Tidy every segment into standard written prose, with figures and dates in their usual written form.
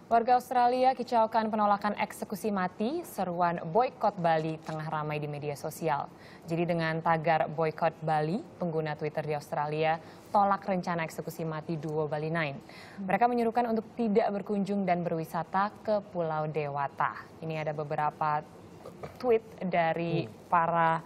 Warga Australia kicaukan penolakan eksekusi mati, seruan boykot Bali tengah ramai di media sosial. Jadi dengan tagar boykot Bali, pengguna Twitter di Australia tolak rencana eksekusi mati duo Bali Nine. Mereka menyuruhkan untuk tidak berkunjung dan berwisata ke Pulau Dewata. Ini ada beberapa tweet dari para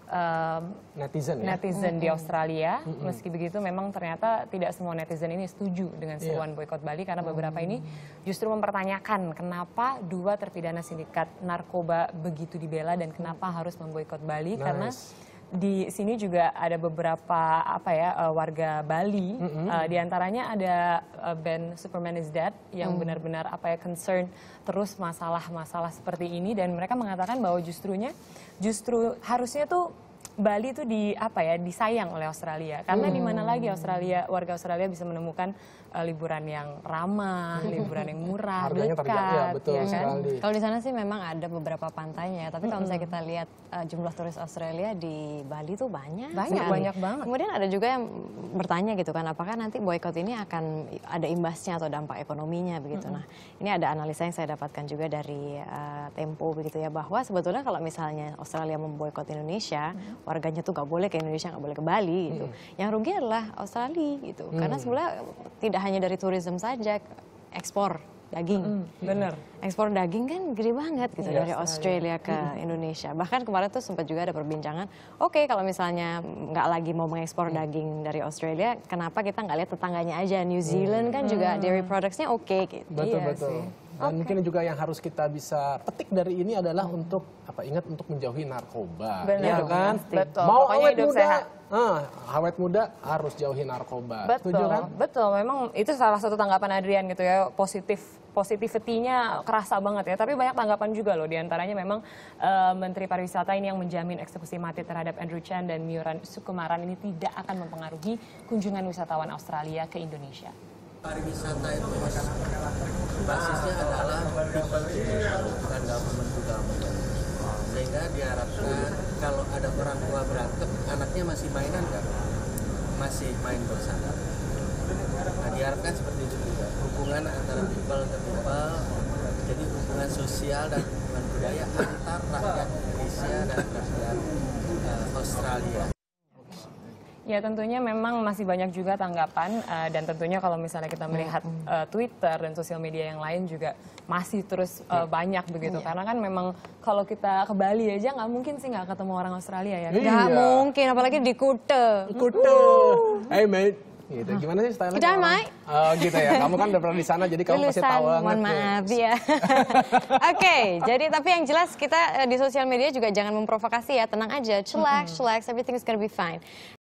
netizen di Australia. Meski begitu memang ternyata tidak semua netizen ini setuju dengan seruan boykot Bali karena beberapa ini justru mempertanyakan kenapa dua terpidana sindikat narkoba begitu dibela dan kenapa harus memboikot Bali karena di sini juga ada beberapa warga Bali, di antaranya ada band Superman is Dead yang benar-benar concern terus masalah-masalah seperti ini, dan mereka mengatakan bahwa justru harusnya tuh Bali itu disayang oleh Australia, karena di mana lagi warga Australia bisa menemukan liburan yang ramah, liburan yang murah, harganya dekat, betul ya kan? sekali. Kalau di sana sih memang ada beberapa pantainya, tapi kalau misalnya kita lihat jumlah turis Australia di Bali tuh banyak banget. Kemudian ada juga yang bertanya gitu kan, apakah nanti boykot ini akan ada imbasnya atau dampak ekonominya begitu. Nah, ini ada analisa yang saya dapatkan juga dari Tempo begitu ya, bahwa sebetulnya kalau misalnya Australia memboykot Indonesia, warganya tuh nggak boleh ke Indonesia, nggak boleh ke Bali gitu. Yang rugi adalah Australia gitu, karena sebenarnya tidak hanya dari turisme saja, ekspor daging. Bener. Ekspor daging kan gede banget gitu dari Australia ke Indonesia. Bahkan kemarin tuh sempat juga ada perbincangan, oke, kalau misalnya nggak lagi mau mengekspor daging dari Australia, kenapa kita nggak lihat tetangganya aja, New Zealand kan juga dairy products-nya oke gitu. Betul. Dan mungkin juga yang harus kita bisa petik dari ini adalah untuk ingat untuk menjauhi narkoba. Benar, gitu kan? betul. Mau Pokoknya awet hidup muda, sehat. awet muda harus jauhi narkoba. Betul, Setuju kan? betul. Memang itu salah satu tanggapan Adrian gitu ya, positivity-nya kerasa banget ya. Tapi banyak tanggapan juga loh, diantaranya memang Menteri Pariwisata ini yang menjamin eksekusi mati terhadap Andrew Chan dan Mioran Sukumaran ini tidak akan mempengaruhi kunjungan wisatawan Australia ke Indonesia. Pariwisata itu basisnya adalah people to people, bukan government to government. Sehingga diharapkan kalau ada orang tua berantem, anaknya masih mainan kan? Masih main bersama. Nah, diharapkan seperti itu juga. Hubungan antara people ke people, jadi hubungan sosial dan hubungan budaya antar rakyat Indonesia dan rakyat Australia. Ya tentunya memang masih banyak juga tanggapan dan tentunya kalau misalnya kita melihat Twitter dan sosial media yang lain juga masih terus banyak begitu. Karena kan memang kalau kita ke Bali aja nggak mungkin sih nggak ketemu orang Australia ya. Nggak mungkin, apalagi di Kuta. Hey mate. Gitu. Gimana sih stylenya? Kita Mike. Oh gitu ya, kamu kan udah pernah di sana jadi kamu pasti tahu banget. Mohon maaf ya. Oke, jadi tapi yang jelas kita di sosial media juga jangan memprovokasi ya, tenang aja, chillax, everything is gonna be fine.